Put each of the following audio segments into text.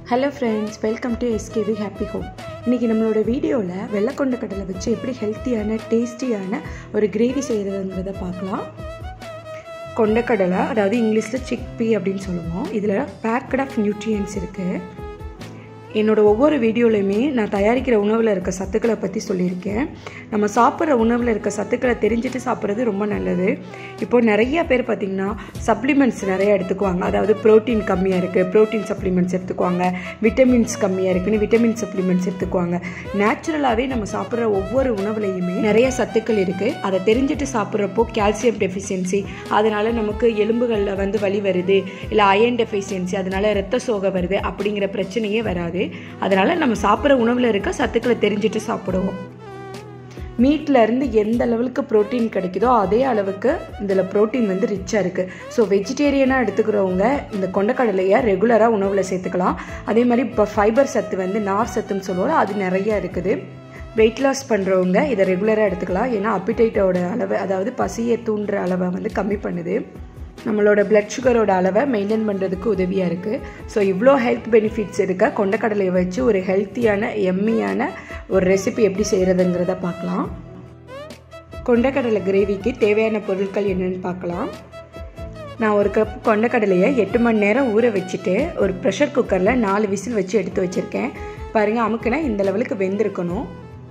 Hello friends, welcome to SKV Happy Home. இன்னைக்கு நம்மளோட வீடியோல வெள்ளை கடலை வச்சு எப்படி ஹெல்த்தியான டேஸ்டியான ஒரு கிரேவி செய்யறதுங்கறத பார்க்கலாம். கொண்டக்கடலை அதாவது இங்கிலீஷ்ல chickpea அப்படினு சொல்லுவோம். இதுல packed of nutrients இருக்கு. என்னோட ஒவ்வொரு வீடியோலயுமே நான் தயாரிக்கிற உணவுல இருக்க சத்துக்களை பத்தி சொல்லியிருக்கேன். நம்ம சாப்பிடுற உணவுல இருக்க சத்துக்களை தெரிஞ்சிட்டு சாப்பிடுறது ரொம்ப நல்லது. இப்போ நிறைய பேர் பாத்தீங்கன்னா சப்ளிமெண்ட்ஸ் நிறைய எடுத்துக்குவாங்க. அதாவது புரோட்டீன் கம்மியா இருக்கு, புரோட்டீன் சப்ளிமெண்ட்ஸ் எடுத்துக்குவாங்க. விட்டமின்ஸ் கம்மியா இருக்குன்னு விட்டமின் சப்ளிமெண்ட்ஸ் எடுத்துக்குவாங்க. நேச்சுரலாவே நம்ம சாப்பிடுற ஒவ்வொரு உணவுலயுமே நிறைய சத்துக்கள் இருக்கு. அதை தெரிஞ்சிட்டு சாப்பிடுறப்போ கால்சியம் டெஃபிஷியன்சி, அதனால நமக்கு எலும்புகள்ல வந்து வலி வருது, இல்ல அயர்ன் டெஃபிஷியன்சி, அதனால இரத்த சோகை வருது அப்படிங்கிற பிரச்சனையே வராது. அதனால நம்ம சாப்பிடுற உணவுல இருக்க சத்துக்களை தெரிஞ்சிட்டு சாப்பிடுவோம். மீட்ல இருந்து எந்த அளவுக்கு புரோட்டீன் கிடைக்குதோ அதே அளவுக்கு இதுல புரோட்டீன் வந்து ரிச்சா இருக்கு. ஸோ வெஜிடேரியனா எடுத்துக்கிறவங்க இந்த கொண்டக்கடலையை ரெகுலரா உணவுல சேர்த்துக்கலாம். அதே மாதிரி இப்போ ஃபைபர் சத்து வந்து நார் சத்துன்னு சொல்லுவோம், அது நிறைய இருக்குது. வெயிட் லாஸ் பண்ணுறவங்க இதை ரெகுலராக எடுத்துக்கலாம். ஏன்னா அப்பிடைட்டோட அளவு, அதாவது பசியை தூண்டுற அளவை வந்து கம்மி பண்ணுது. நம்மளோட பிளட் சுகரோட அளவை மெயின்டைன் பண்ணுறதுக்கு உதவியாக இருக்குது. ஸோ இவ்வளோ ஹெல்த் பெனிஃபிட்ஸ் இருக்க கொண்டக்கடலையை வச்சு ஒரு ஹெல்த்தியான எம்மியான ஒரு ரெசிபி எப்படி செய்கிறதுங்கிறத பார்க்கலாம். கொண்டக்கடலை கிரேவிக்கு தேவையான பொருட்கள் என்னென்னு பார்க்கலாம். நான் ஒரு கப் கொண்டக்கடலையை 8 மணி நேரம் ஊற வச்சுட்டு ஒரு ப்ரெஷர் குக்கரில் 4 விசில் வச்சு எடுத்து வச்சுருக்கேன். பாருங்கள், அமுக்குனா இந்த லெவலுக்கு வெந்திருக்கணும்.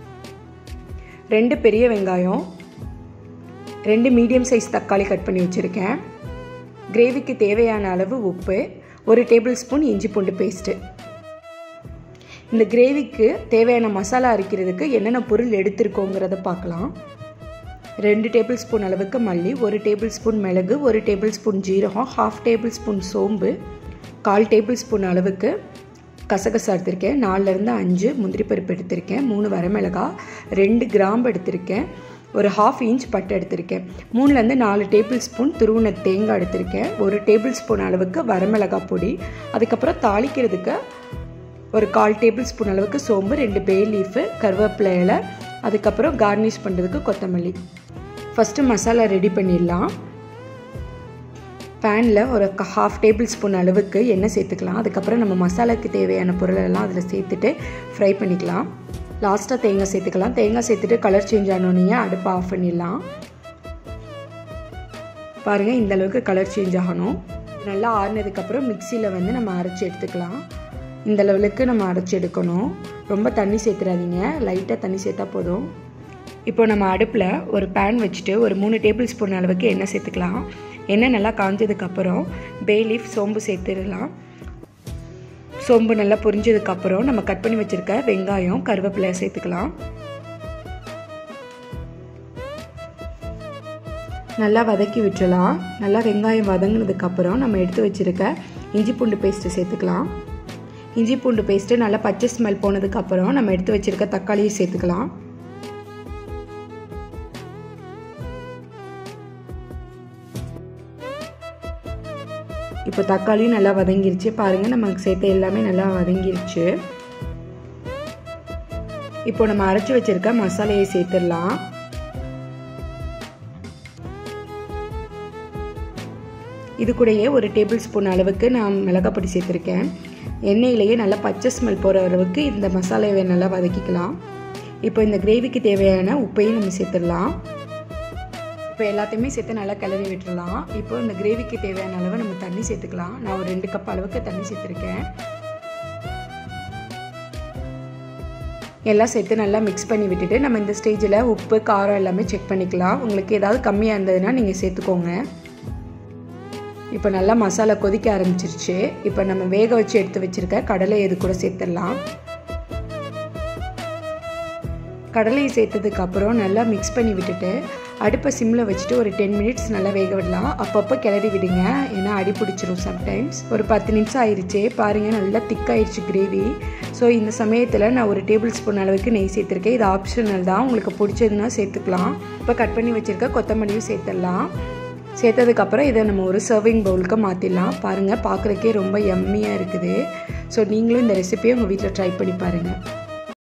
2 பெரிய வெங்காயம், 2 மீடியம் சைஸ் தக்காளி கட் பண்ணி வச்சுருக்கேன். கிரேவிக்கு தேவையான அளவு உப்பு, 1 டேபிள் ஸ்பூன் இஞ்சி பூண்டு பேஸ்ட்டு. இந்த கிரேவிக்கு தேவையான மசாலா அரைக்கிறதுக்கு என்னென்ன பொருள் எடுத்திருக்கோங்கிறத பார்க்கலாம். 2 டேபிள் ஸ்பூன் அளவுக்கு மல்லி, 1 டேபிள் ஸ்பூன் மிளகு, 1 டேபிள் ஸ்பூன் ஜீரகம், 1/2 டேபிள் ஸ்பூன் சோம்பு, 1/4 டேபிள் ஸ்பூன் அளவுக்கு கசகசா எடுத்திருக்கேன், 4லேருந்து 5 முந்திரி பருப்பு எடுத்திருக்கேன், 3 வரமிளகாய், 2 கிராம்பு எடுத்திருக்கேன், ஒரு 1/2 இன்ச் பட்டை எடுத்திருக்கேன், 3லேருந்து 4 டேபிள் ஸ்பூன் துருவின தேங்காய் எடுத்திருக்கேன், 1 டேபிள் ஸ்பூன் அளவுக்கு வரமிளகாய் பொடி, அதுக்கப்புறம் தாளிக்கிறதுக்கு ஒரு 1/4 டேபிள் ஸ்பூன் அளவுக்கு சோம்பு, 2 பே லீஃபு, கருவேப்பிலை இலை, அதுக்கப்புறம் கார்னிஷ் பண்ணுறதுக்கு கொத்தமல்லி. ஃபஸ்ட்டு மசாலா ரெடி பண்ணிடலாம். பேனில் ஒரு 1/2 டேபிள் ஸ்பூன் அளவுக்கு எண்ணெய் சேர்த்துக்கலாம். அதுக்கப்புறம் நம்ம மசாலாவுக்கு தேவையான பொருளெல்லாம் அதில் சேர்த்துட்டு ஃப்ரை பண்ணிக்கலாம். லாஸ்ட்டாக தேங்காய் சேர்த்துக்கலாம். தேங்காய் சேர்த்துட்டு கலர் சேஞ்ச் ஆனோடனே அடுப்பை ஆஃப் பண்ணிடலாம். பாருங்கள், இந்த அளவுக்கு கலர் சேஞ்ச் ஆகணும். நல்லா ஆறுனதுக்கப்புறம் மிக்சியில் வந்து நம்ம அரைச்சி எடுத்துக்கலாம். இந்த லெவலுக்கு நம்ம அரைச்சி எடுக்கணும். ரொம்ப தண்ணி சேர்த்துறாதீங்க, லைட்டாக தண்ணி சேர்த்தா போதும். இப்போ நம்ம அடுப்பில் ஒரு பேன் வச்சுட்டு ஒரு 3 டேபிள் ஸ்பூன் அளவுக்கு எண்ணெய் சேர்த்துக்கலாம். எண்ணெய் நல்லா காஞ்சதுக்கப்புறம் பே லீஃப், சோம்பு சேர்த்துடலாம். சோம்பு நல்லா பொரிஞ்சதுக்கப்புறம் நம்ம கட் பண்ணி வச்சுருக்க வெங்காயம், கருவேப்பிலை சேர்த்துக்கலாம். நல்லா வதக்கி விட்டுறலாம். நல்லா வெங்காயம் வதங்கினதுக்கப்புறம் நம்ம எடுத்து வச்சுருக்க இஞ்சி பூண்டு பேஸ்ட்டு சேர்த்துக்கலாம். இஞ்சி பூண்டு பேஸ்ட்டு நல்லா பச்சை ஸ்மெல் போனதுக்கப்புறம் நம்ம எடுத்து வச்சுருக்க தக்காளியை சேர்த்துக்கலாம். இப்போ தக்காளியும் நல்லா வதங்கிருச்சு. பாருங்கள், நமக்கு சேர்த்த எல்லாமே நல்லா வதங்கிருச்சு. இப்போ நம்ம அரைச்சி வச்சிருக்க மசாலையை சேர்த்துடலாம். இது கூடயே 1 டேபிள் ஸ்பூன் அளவுக்கு நான் மிளகாய் பொடி சேர்த்துருக்கேன். எண்ணெயிலேயே நல்லா பச்சை ஸ்மெல் போகிற அளவுக்கு இந்த மசாலாவை நல்லா வதக்கிக்கலாம். இப்போ இந்த கிரேவிக்கு தேவையான உப்பையும் நம்ம சேர்த்துடலாம். இப்போ எல்லாத்தையுமே சேர்த்து நல்லா கிளறி விட்டுடலாம். இப்போ இந்த கிரேவிக்கு தேவையான அளவு நம்ம தண்ணி சேர்த்துக்கலாம். நான் ஒரு 2 கப் அளவுக்கு தண்ணி சேர்த்துருக்கேன். எல்லாம் சேர்த்து நல்லா மிக்ஸ் பண்ணி விட்டுட்டு நம்ம இந்த ஸ்டேஜில் உப்பு, காரம் எல்லாமே செக் பண்ணிக்கலாம். உங்களுக்கு ஏதாவது கம்மியாக இருந்ததுன்னா நீங்கள் சேர்த்துக்கோங்க. இப்போ நல்லா மசாலா கொதிக்க ஆரம்பிச்சிருச்சு. இப்போ நம்ம வேக வச்சு எடுத்து வச்சுருக்க கடலை இது கூட சேர்த்துடலாம். கடலையை சேர்த்ததுக்கப்புறம் நல்லா மிக்ஸ் பண்ணி விட்டுட்டு அடுப்பை சிம்மில் வச்சுட்டு ஒரு 10 மினிட்ஸ் நல்லா வேக விடலாம். அப்பப்போ கிளறி விடுங்க, ஏன்னா அடி பிடிச்சிரும் சம்டைம்ஸ். ஒரு 10 நிமிஷம் ஆயிடுச்சு. பாருங்கள், நல்லா திக்காயிடுச்சு கிரேவி. ஸோ இந்த சமயத்தில் நான் 1 டேபிள் ஸ்பூன் அளவுக்கு நெய் சேர்த்துருக்கேன். இது ஆப்ஷனல் தான், உங்களுக்கு பிடிச்சதுன்னா சேர்த்துக்கலாம். இப்போ கட் பண்ணி வச்சுருக்க கொத்தமல்லியும் சேர்த்துடலாம். சேர்த்ததுக்கப்புறம் இதை நம்ம ஒரு சர்விங் பவுலுக்கு மாற்றிடலாம். பாருங்கள், பார்க்குறக்கே ரொம்ப யம்மியாக இருக்குது. ஸோ நீங்களும் இந்த ரெசிபியை உங்கள் வீட்டில் ட்ரை பண்ணி பாருங்கள்.